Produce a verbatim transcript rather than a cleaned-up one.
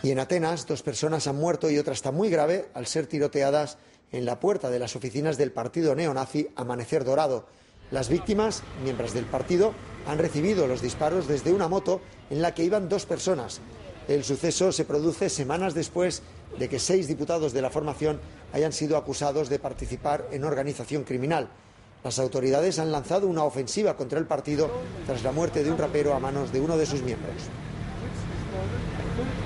Y en Atenas, dos personas han muerto y otra está muy grave al ser tiroteadas en la puerta de las oficinas del partido neonazi Amanecer Dorado. Las víctimas, miembros del partido, han recibido los disparos desde una moto en la que iban dos personas. El suceso se produce semanas después de que seis diputados de la formación hayan sido acusados de participar en organización criminal. Las autoridades han lanzado una ofensiva contra el partido tras la muerte de un rapero a manos de uno de sus miembros.